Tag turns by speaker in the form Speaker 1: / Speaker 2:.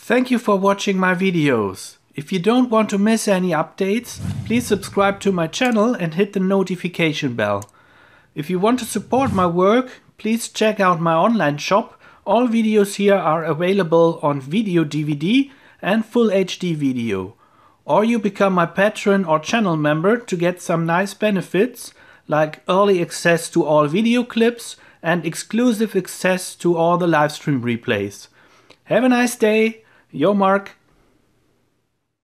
Speaker 1: Thank you for watching my videos. If you don't want to miss any updates, please subscribe to my channel and hit the notification bell. If you want to support my work, please check out my online shop. All videos here are available on video DVD and full HD video. Or you become my patron or channel member to get some nice benefits like early access to all video clips and exclusive access to all the livestream replays. Have a nice day, your Mark.